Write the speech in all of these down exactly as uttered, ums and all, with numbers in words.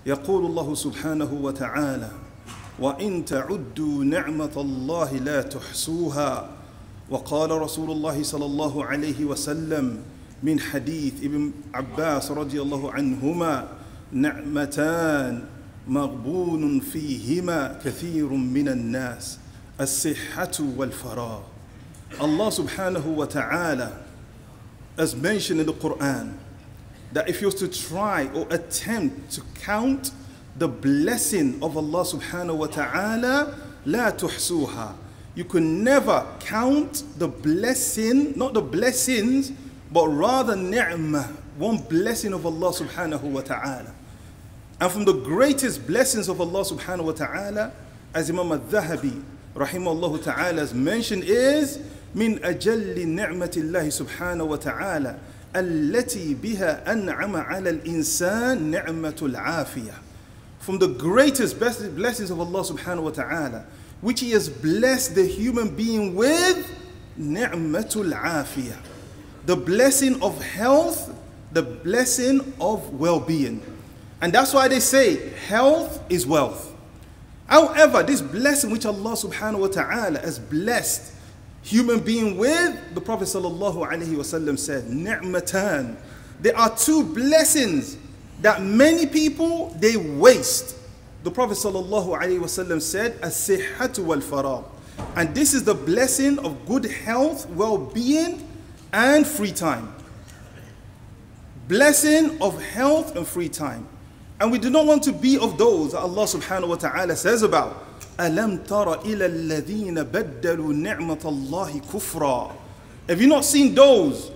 يقول الله سبحانه وتعالى وإن تعدوا نعمة الله لا تحصوها. وقال رسول الله صلى الله عليه وسلم من حديث ابن عباس رضي الله عنهما نعمتان مغبون فيهما كثير من الناس الصحة والفراغ. Allah subhanahu wa ta'ala has mentioned in the Quran that if you was to try or attempt to count the blessing of Allah subhanahu wa ta'ala, la tuhsuha. You can never count the blessing, not the blessings, but rather ni'mah, one blessing of Allah subhanahu wa ta'ala. And from the greatest blessings of Allah subhanahu wa ta'ala, as Imam al-Dhahabi rahimahullah ta'ala has mentioned, is min ajalli ni'matillahi subhanahu wa ta'ala allati biha an'ama ala al-insan ni'matul afiyah. From the greatest blessings of Allah subhanahu wa ta'ala, which He has blessed the human being with, ni'matul afiyah, the blessing of health, the blessing of well-being. And that's why they say health is wealth. However, this blessing which Allah subhanahu wa ta'ala has blessed human being with, the Prophet sallallahu alaihi wasallam said, ni'matan. There are two blessings that many people, they waste. The Prophet sallallahu alaihi wasallam said, as-sihhatu wal-faragh. And this is the blessing of good health, well-being, and free time. Blessing of health and free time. And we do not want to be of those that Allah subhanahu wa ta'ala says about, أَلَمْ تَرَ إِلَى الَّذِينَ بَدَّلُوا نِعْمَةَ اللَّهِ كُفْرًا. Have you not seen those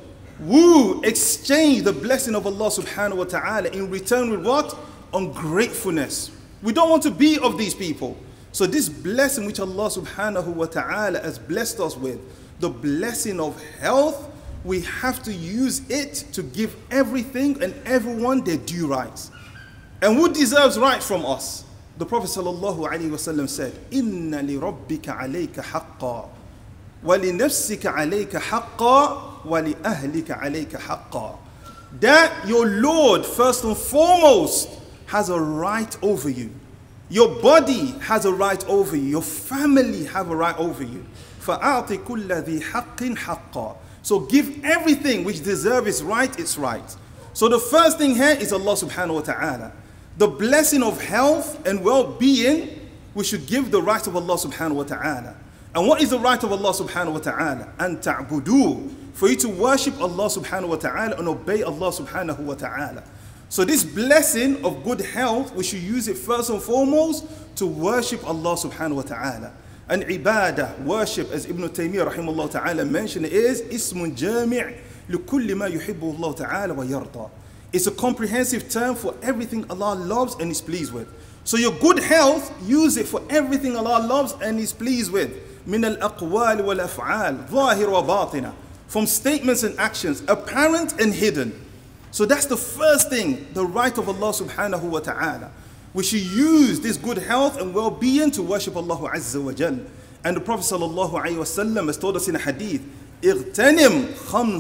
who exchange the blessing of Allah subhanahu wa ta'ala in return with what? Ungratefulness. We don't want to be of these people. So this blessing which Allah subhanahu wa ta'ala has blessed us with, the blessing of health, we have to use it to give everything and everyone their due rights. And who deserves right from us? The Prophet sallallahu alaihi wasallam said, "Inna li rabbika alayka haqqa, wa li nafsika alayka haqqa, wa li ahlika alayka haqqa." That your Lord, first and foremost, has a right over you. Your body has a right over you. Your family have a right over you. فَأَعْطِ كُلَّ ذِي حَقٍّ حَقًّا. So give everything which deserves its right, its right. So the first thing here is Allah subhanahu wa ta'ala. The blessing of health and well-being, we should give the right of Allah subhanahu wa ta'ala. And what is the right of Allah subhanahu wa ta'ala? أَن تَعْبُدُوا. For you to worship Allah subhanahu wa ta'ala and obey Allah subhanahu wa ta'ala. So this blessing of good health, we should use it first and foremost to worship Allah subhanahu wa ta'ala. And ibadah, worship, as Ibn Taymiyyah rahimahullah ta'ala mentioned, is ismun jami' لكل ما يحبه الله تعالى ويرضى. It's a comprehensive term for everything Allah loves and is pleased with. So your good health, use it for everything Allah loves and is pleased with. من الأقوال والأفعال ظاهر وباطنة. From statements and actions, apparent and hidden. So that's the first thing, the right of Allah subhanahu wa ta'ala. We should use this good health and well-being to worship Allah Azza wa Jal. And the Prophet sallallahu alayhi wa sallam has told us in a hadith, اغتنم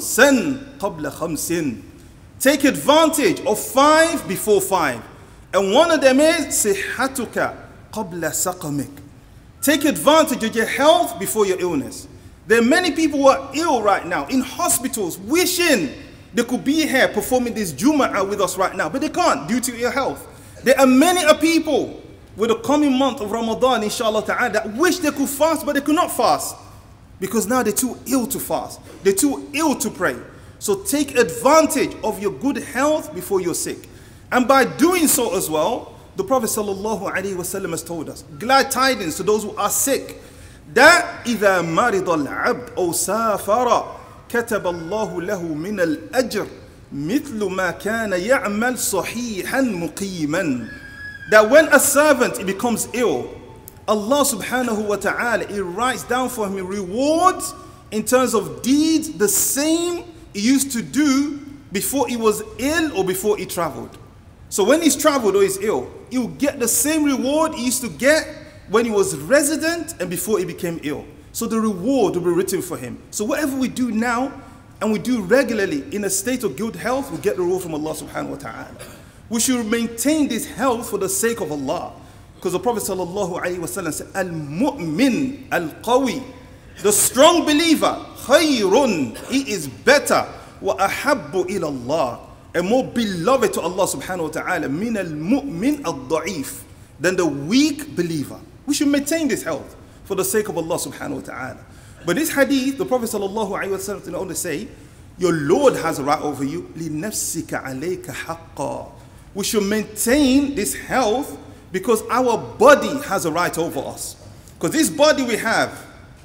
خمسا قبل خمس. Take advantage of five before five. And one of them is صحتك قبل سقمك. Take advantage of your health before your illness. There are many people who are ill right now in hospitals, wishing they could be here performing this Jum'ah with us right now, but they can't due to ill health. There are many people with the coming month of Ramadan, inshallah ta'ala, that wish they could fast, but they could not fast. Because now they're too ill to fast. They're too ill to pray. So take advantage of your good health before you're sick. And by doing so as well, the Prophet sallallahu alaihi wasallam has told us, glad tidings to those who are sick, that إِذَا مَرِضَ الْعَبْدُ أَوْ سَافَرَ كَتَبَ اللَّهُ لَهُ مِنَ الْأَجْرِ مِثْلُ مَا كَانَ يَعْمَلْ صَحِيحًا مُقِيمًا. That when a servant he becomes ill, Allah subhanahu wa ta'ala, He writes down for him rewards in terms of deeds the same he used to do before he was ill or before he traveled. So when he's traveled or he's ill, he will get the same reward he used to get when he was resident and before he became ill. So the reward will be written for him. So whatever we do now and we do regularly in a state of good health, we get the reward from Allah subhanahu wa ta'ala. We should maintain this health for the sake of Allah. Because the Prophet sallallahu alaihi wasallam said, Al-mu'min al-qawi, the strong believer, khayrun, he is better, wa ahabbu ila Allah, and more beloved to Allah subhanahu wa ta'ala, min al-mu'min al-da'if, than the weak believer. We should maintain this health for the sake of Allah subhanahu wa ta'ala. But this hadith, the Prophet sallallahu alaihi wasallam did not only say, your Lord has a right over you, لِنَفْسِكَ عَلَيْكَ حَقًّا. We should maintain this health because our body has a right over us. Because this body we have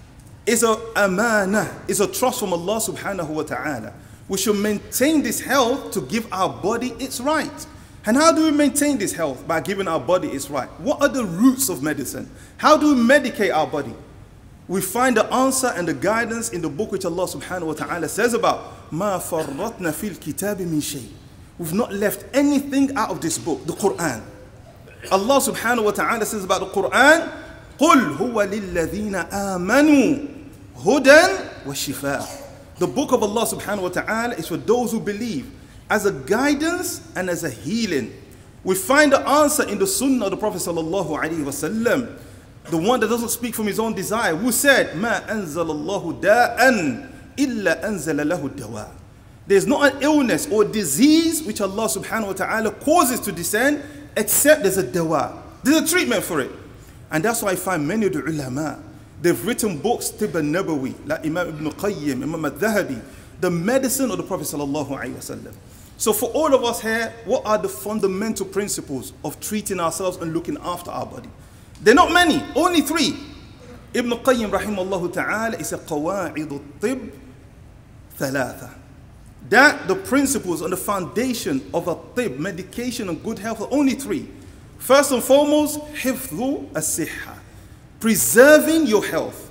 is a amana, is a trust from Allah subhanahu wa ta'ala. We should maintain this health to give our body its right. And how do we maintain this health? By giving our body its right. What are the roots of medicine? How do we medicate our body? We find the answer and the guidance in the book which Allah subhanahu wa ta'ala says about مَا فَرَّطْنَا فِي الْكِتَابِ مِنْ شَيْءٍ. We've not left anything out of this book, the Quran. Allah subhanahu wa ta'ala says about the Quran, قُلْ هُوَ لِلَّذِينَ آمَنُوا هُدًى وَشِفَاءً. The book of Allah subhanahu wa ta'ala is for those who believe, as a guidance and as a healing. We find the answer in the sunnah of the Prophet sallallahu alaihi wasallam, the one that doesn't speak from his own desire, who said, مَا أَنزَلَ اللَّهُ دَاءً إِلَّا أَنزَلَ لَهُ الدَّوَاء. There's not an illness or disease which Allah subhanahu wa ta'ala causes to descend, except there's a dawa. There's a treatment for it. And that's why I find many of the ulama, they've written books, Tib al-Nabawi, like Imam Ibn Qayyim, Imam al-Dhahabi, the medicine of the Prophet sallallahu alaihi wasallam. So for all of us here, what are the fundamental principles of treating ourselves and looking after our body? They're not many, only three. Ibn Qayyim rahimahullah ta'ala is a qawa'idu tib thalatha. That the principles and the foundation of a tib, medication and good health, are only three. First and foremost, hifdhu as-sihha, preserving your health.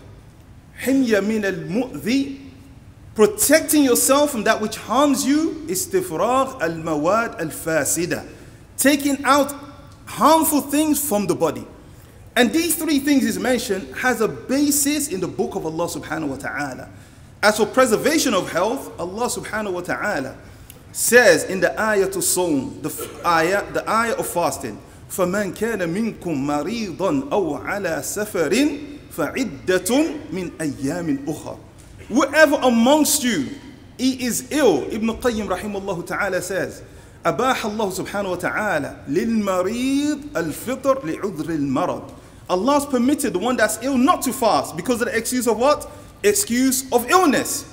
Himya min al-mu'dhi, protecting yourself from that which harms you. Istifragh al-mawad al-fasida, taking out harmful things from the body. And these three things is mentioned has a basis in the book of Allah subhanahu wa ta'ala. As for preservation of health, Allah subhanahu wa ta'ala says in the ayah to Sawm, the ayah, the ayah of fasting, فَمَنْ كَانَ مِنْكُمْ مَرِيضًا أَوْ عَلَى سَفَرٍ فَعِدَّةٌ مِنْ أَيَّامٍ أُخَرٍ. Whoever amongst you he is ill, Ibn Qayyim rahimahullah ta'ala says, أباح الله سبحانه وتعالى للمريض الفطر لعذر المرض. Allah's permitted the one that's ill not to fast because of the excuse of what? Excuse of illness.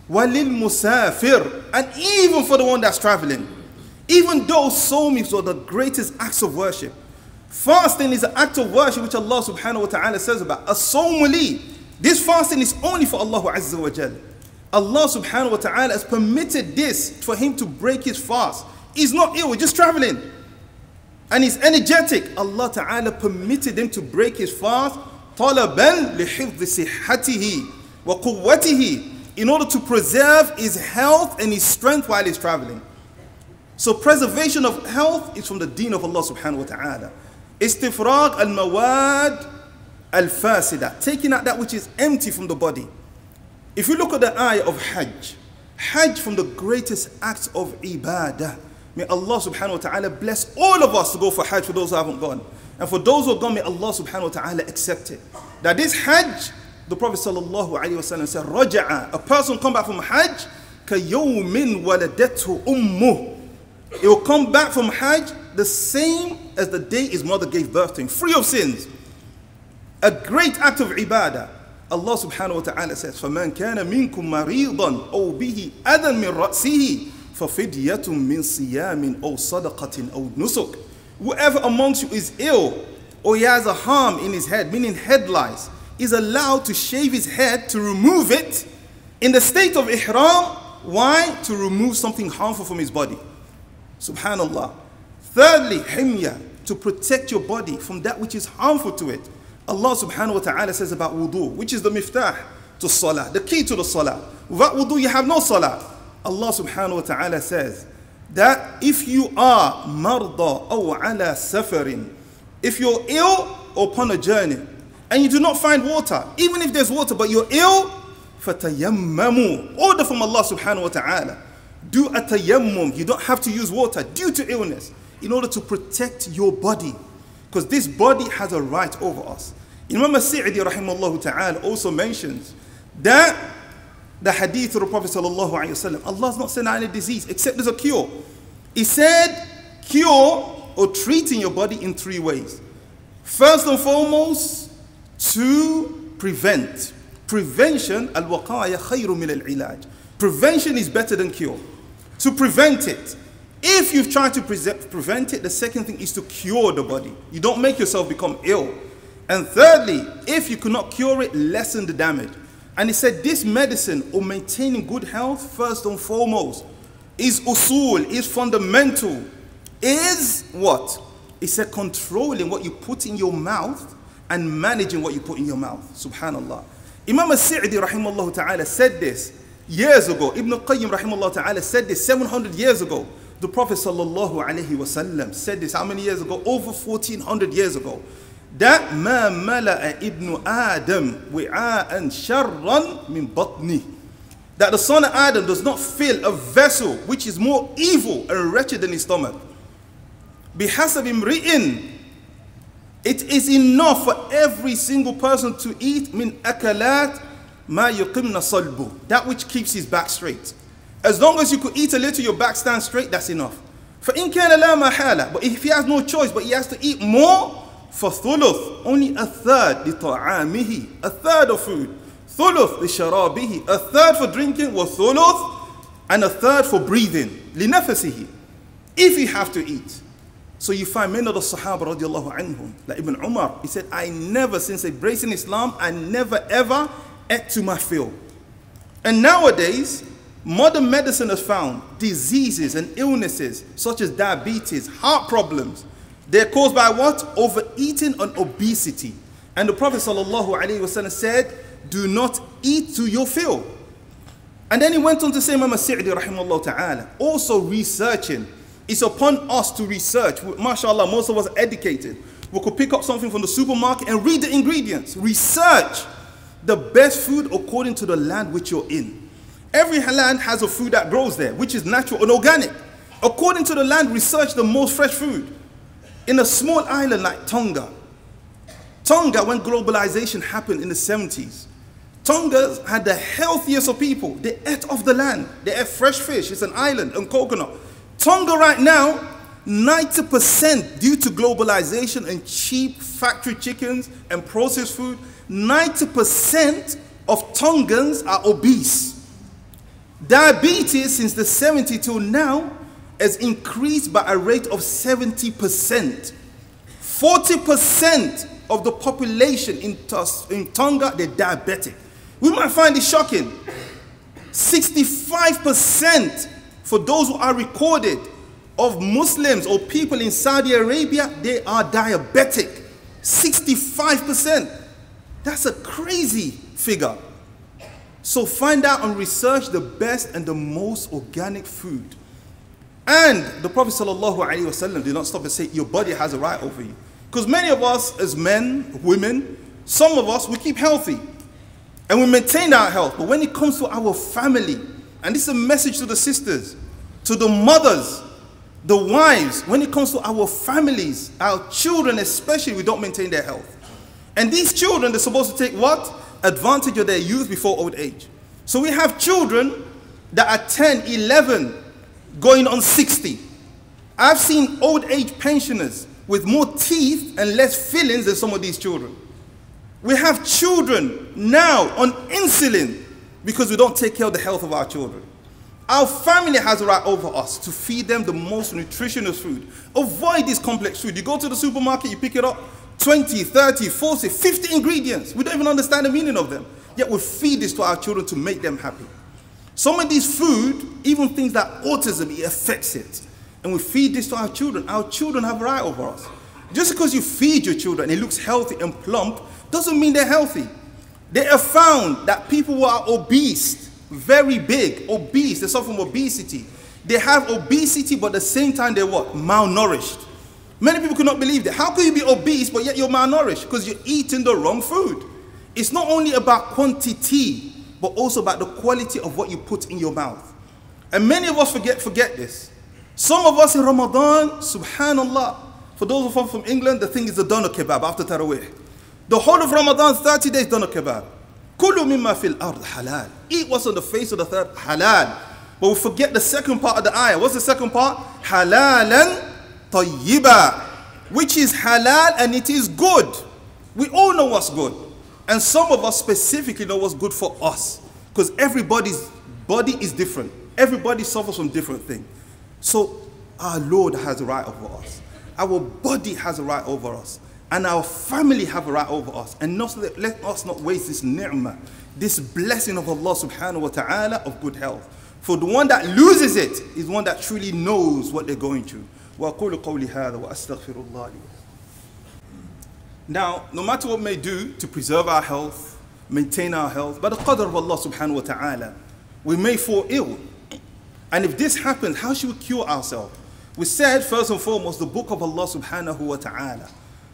وَلِلْمُسَافِرِ, and even for the one that's traveling. Even though sawms are the greatest acts of worship, fasting is an act of worship which Allah subhanahu wa ta'ala says about. As-sawmu li. This fasting is only for Allah azza wa jal. Allah subhanahu wa ta'ala has permitted this for him to break his fast. He's not ill, he's just traveling. And he's energetic. Allah ta'ala permitted him to break his fast طَلَبًا لِحِفْظِ صِحَّتِهِ وَقُوَّتِهِ, in order to preserve his health and his strength while he's traveling. So preservation of health is from the deen of Allah subhanahu wa ta'ala. Istifraq al-mawad al-fasida, taking out that which is empty from the body. If you look at the ayah of Hajj, Hajj from the greatest acts of ibadah. May Allah subhanahu wa ta'ala bless all of us to go for Hajj for those who haven't gone. And for those who have gone, may Allah subhanahu wa ta'ala accept it. That this Hajj, the Prophet sallallahu alayhi wa sallam said, Raja'a, a person come back from Hajj, كَيَوْمٍ وَلَدَتْهُ أُمُّهُ. It will come back from Hajj the same as the day his mother gave birth to him, free of sins. A great act of ibadah. Allah subhanahu wa ta'ala says, فَمَنْ كَانَ مِنْكُمْ مَرِيضًا أَوْ بِهِ أَذًى مِنْ رَأْسِهِ فَفِدْيَةٌ مِنْ صِيَامٍ أَوْ صَدَقَةٍ أَوْ نُسُكٍ. Whoever amongst you is ill or he has a harm in his head, meaning head lice, is allowed to shave his head to remove it in the state of ihram. Why? To remove something harmful from his body. Subhanallah. Thirdly, himya, to protect your body from that which is harmful to it. Allah subhanahu wa ta'ala says about wudu, which is the miftah to salah, the key to the salah. Without wudu, you have no salah. Allah subhanahu wa ta'ala says that if you are marda aw ala safarin, if you're ill or upon a journey, and you do not find water, even if there's water, but you're ill, fatayammamu, order from Allah subhanahu wa ta'ala. Do a tayammum, you don't have to use water due to illness. in order to protect your body. Because this body has a right over us. Imam As-Sa'di rahimahullah ta'ala also mentions that the hadith of the Prophet sallallahu alayhi wa sallam, Allah has not sent out any disease except there's a cure. He said cure or treating your body in three ways. First and foremost, to prevent. Prevention, al-waqaya khayru min al-ilaj. Prevention is better than cure. To prevent it. If you've tried to pre prevent it, the second thing is to cure the body. You don't make yourself become ill. And thirdly, if you cannot cure it, lessen the damage. And he said this medicine or maintaining good health, first and foremost, is usul, is fundamental, is what? He said controlling what you put in your mouth and managing what you put in your mouth. Subhanallah. Imam As-Sa'di rahimahullah ta'ala said this years ago. Ibn Qayyim rahimahullah ta'ala said this seven hundred years ago. The Prophet sallallahu alayhi wasallam said this how many years ago? Over fourteen hundred years ago. That ma mala'a ibn Adam wi'a'an sharran min batni. That the son of Adam does not fill a vessel which is more evil and wretched than his stomach. Bihasab imri'in. It is enough for every single person to eat min akalat ma yuqimna salbu. That which keeps his back straight. As long as you could eat a little, your back stands straight, that's enough. فَإِنْ كَانَ لَا مَحَالَةً. But if he has no choice, but he has to eat more, فَثُلُث. Only a third لِطَعَامِهِ. A third of food. ثُلُث لِشَرَابِهِ. A third for drinking, وَثُلُث. And a third for breathing. لِنَفَسِهِ. If you have to eat. So you find many of the Sahaba radiallahu anhum, like Ibn Umar, he said, I never, since embracing Islam, I never ever ate to my fill. And nowadays, modern medicine has found diseases and illnesses such as diabetes, heart problems. They're caused by what? Overeating and obesity. And the Prophet sallallahu alaihi wasallam said, do not eat to your fill. And then he went on to say, Imam As-Sa'di rahimahullah ta'ala, also researching. It's upon us to research. MashaAllah, most of us are educated. We could pick up something from the supermarket and read the ingredients. Research the best food according to the land which you're in. Every land has a food that grows there, which is natural and organic. According to the land, research the most fresh food. In a small island like Tonga, Tonga, when globalization happened in the seventies, Tonga had the healthiest of people. They ate off the land. They ate fresh fish. It's an island and coconut. Tonga right now, ninety percent due to globalization and cheap factory chickens and processed food, ninety percent of Tongans are obese. Diabetes since the seventies till now has increased by a rate of seventy percent. forty percent of the population in, in Tonga, they're diabetic. We might find it shocking. sixty-five percent for those who are recorded of Muslims or people in Saudi Arabia, they are diabetic. sixty-five percent. That's a crazy figure. So find out and research the best and the most organic food. And the Prophet sallallahu alaihi wasallam did not stop and say, your body has a right over you. Because many of us as men, women, some of us, we keep healthy. And we maintain our health. But when it comes to our family, and this is a message to the sisters, to the mothers, the wives, when it comes to our families, our children especially, we don't maintain their health. And these children, they're supposed to take what? Advantage of their youth before old age. So we have children that are ten, eleven, going on sixty. I've seen old age pensioners with more teeth and less fillings than some of these children. We have children now on insulin because we don't take care of the health of our children. Our family has a right over us to feed them the most nutritious food. Avoid this complex food. You go to the supermarket, you pick it up, twenty, thirty, forty, fifty ingredients. We don't even understand the meaning of them. Yet we feed this to our children to make them happy. Some of these food, even things like autism, it affects it. And we feed this to our children. Our children have a right over us. Just because you feed your children and it looks healthy and plump, doesn't mean they're healthy. They have found that people who are obese, very big, obese, they suffer from obesity. They have obesity, but at the same time they're what? Malnourished. Many people cannot believe that. How can you be obese, but yet you're malnourished? Because you're eating the wrong food. It's not only about quantity, but also about the quality of what you put in your mouth. And many of us forget, forget this. Some of us in Ramadan, subhanallah, for those of us from England, the thing is the doner kebab after Taraweeh. The whole of Ramadan, thirty days doner kebab. Kulu mimma fil ard halal. Eat what's on the face of the third, halal. But we forget the second part of the ayah. What's the second part? Halalan tayyiba, which is halal and it is good. We all know what's good. And some of us specifically know what's good for us. Because everybody's body is different. Everybody suffers from different things. So our Lord has a right over us. Our body has a right over us. And our family have a right over us. And not, let us not waste this ni'mah, this blessing of Allah subhanahu wa ta'ala of good health. For the one that loses it is one that truly knows what they're going through. وَأَقُولُ قَوْلِ هَذَا وَأَسْتَغْفِرُ اللَّهِ لِي. Now, no matter what we may do to preserve our health, maintain our health, by the qadr of Allah subhanahu wa ta'ala, we may fall ill. And if this happens, how should we cure ourselves? We said, first and foremost, the book of Allah subhanahu wa ta'ala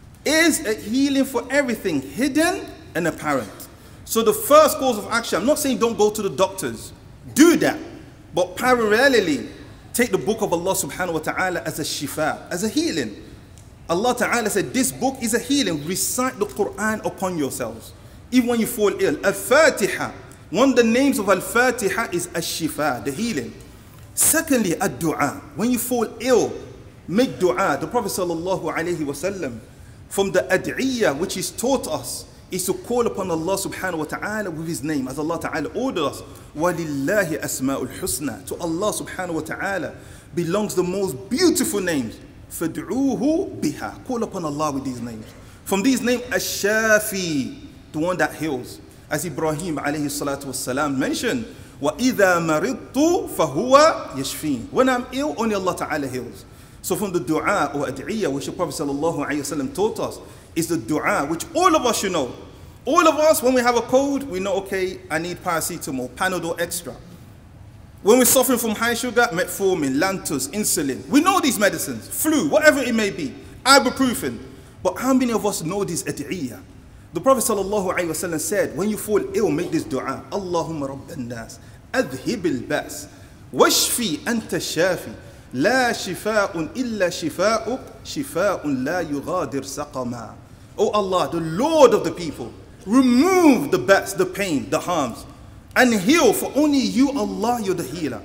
is a healing for everything, hidden and apparent. So the first course of action, I'm not saying don't go to the doctors. Do that. But parallelly, take the book of Allah subhanahu wa ta'ala as a shifa, as a healing. Allah ta'ala said, this book is a healing. Recite the Quran upon yourselves. Even when you fall ill. Al-Fatiha. One of the names of Al-Fatiha is Al-Shifa, the healing. Secondly, Ad-Du'a. When you fall ill, make dua. The Prophet sallallahu alayhi wa sallam, from the ad'iyah which is taught us, is to call upon Allah subhanahu wa ta'ala with his name, as Allah ta'ala ordered us. وَلِلَّهِ أَسْمَاءُ الْحُسْنَى. To Allah subhanahu wa ta'ala belongs the most beautiful names. فَادْعُوهُ biha. Call upon Allah with these names. From these names, Ash-Shafi, the one that heals. As Ibrahim alayhi salatu wasalam mentioned, وَإِذَا مَرِضْتُ فَهُوَ يَشْفِينَ. When I'm ill, only Allah ta'ala heals. So from the dua or ad'iyah which the Prophet sallallahu alayhi wa sallam taught us, is the dua which all of us should know. All of us, when we have a cold, we know, okay, I need paracetamol, Panadol extra. When we're suffering from high sugar, metformin, Lantus, insulin. We know these medicines, flu, whatever it may be, ibuprofen. But how many of us know this ad'iyah? The Prophet sallallahu alayhi wa sallam said, when you fall ill, make this dua. Allahumma rabban nas, adhib al-ba's, washfi anta shafi, la shifa'un illa shifa'uk, shifa'un la yughadir saqama. Oh Allah, the Lord of the people, remove the bats, the pain, the harms, and heal, for only you, Allah, you're the healer.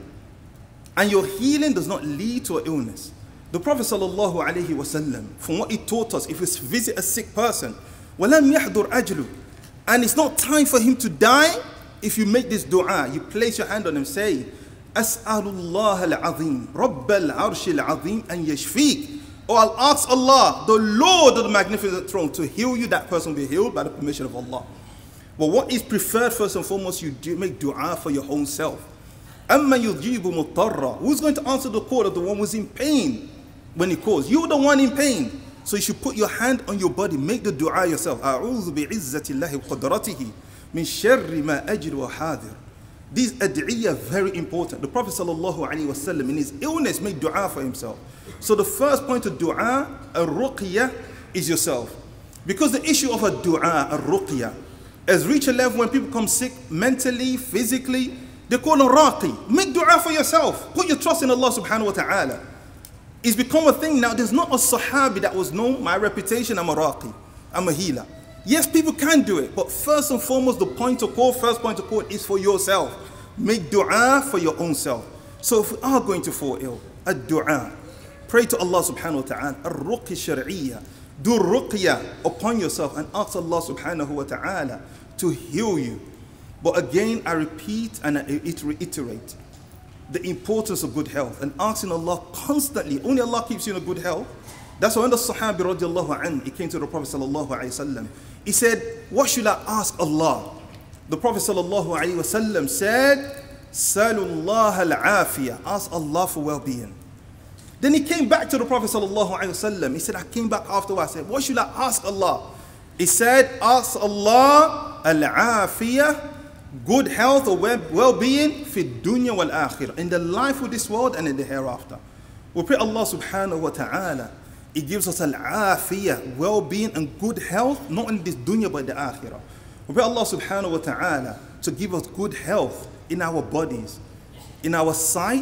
And your healing does not lead to an illness. The Prophet sallallahu alayhi wa sallam, from what he taught us, if we visit a sick person, وَلَمْ يَحْضُرْ أَجْلُ, and it's not time for him to die, if you make this dua, you place your hand on him, say, أَسْأَلُ اللَّهَ الْعَظِيمِ رَبَّ الْعَرْشِ الْعَظِيمِ أَنْ يَشْفِيكَ. Or I'll ask Allah, the Lord of the magnificent throne, to heal you. That person will be healed by the permission of Allah. But what is preferred, first and foremost, you do make dua for your own self. أَمَّا يُجِيبُ مُضْطَرًّا. Who's going to answer the call of the one who's in pain when he calls? You're the one in pain. So you should put your hand on your body, make the dua yourself. أَعُوذُ بِعِزَّةِ اللَّهِ وَقَدْرَتِهِ مِنْ شَرِّ مَا أَجْرُ وَحَاذِرُ. These ad'iyah are very important. The Prophet sallallahu alaihi wasallam in his illness made dua for himself. So the first point of dua, a-ruqyah, is yourself. Because the issue of a dua, a-ruqyah, has reached a level when people come sick mentally, physically, they call a raqi. Make dua for yourself. Put your trust in Allah subhanahu wa ta'ala. It's become a thing now. There's not a sahabi that was known, my reputation, I'm a raqi, I'm a healer. Yes, people can do it, but first and foremost, the point of call, first point of call is for yourself. Make dua for your own self. So if we are going to fall ill, a dua, pray to Allah subhanahu wa ta'ala, ar-ruqya shar'iyyah. Do ruqya upon yourself and ask Allah subhanahu wa ta'ala to heal you. But again, I repeat and I reiterate the importance of good health and asking Allah constantly. Only Allah keeps you in a good health. That's why when the Sahabi radiallahu anhu, he came to the Prophet sallallahu alayhi wa sallam, he said, what should I ask Allah? The Prophet sallallahu alayhi wa sallam said, Salullah al-afiyah. Ask Allah for well-being. Then he came back to the Prophet sallallahu alayhi wa sallam. He said, I came back afterwards. I said, what should I ask Allah? He said, ask Allah al-afiyah, good health or well-being, fi dunya wal akhirah, in the life of this world and in the hereafter. We pray Allah subhanahu wa ta'ala, He gives us al-afiyah, well-being and good health, not in this dunya but in the akhirah. We pray Allah subhanahu wa ta'ala to give us good health in our bodies, in our sight,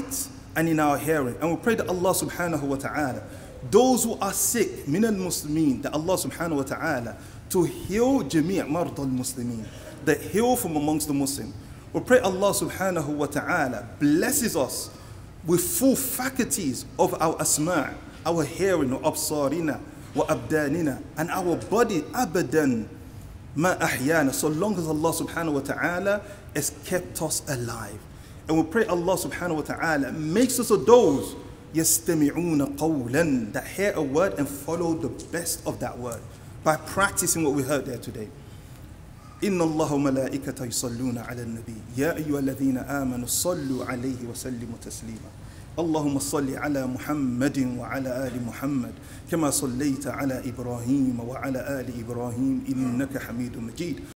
and in our hearing. And we pray that Allah subhanahu wa ta'ala, those who are sick, min al-muslimin, that Allah subhanahu wa ta'ala, to heal jami' marda al-muslimin, that heal from amongst the Muslims. We pray Allah subhanahu wa ta'ala blesses us with full faculties of our asma', our hearing, wa absarina, wa abdanina, and our body abadan ma ahyana, so long as Allah subhanahu wa ta'ala has kept us alive. And we pray Allah subhanahu wa ta'ala makes us of those yastami'una qawlan, that hear a word and follow the best of that word by practicing what we heard there today. Inna Allah wa malaikata yusalluna ala nabi ya ayyuha alladhina amanu sallu alayhi wa sallimu taslima. اللهم صل على محمد وعلى آل محمد كما صليت على إبراهيم وعلى آل إبراهيم إنك حميد مجيد.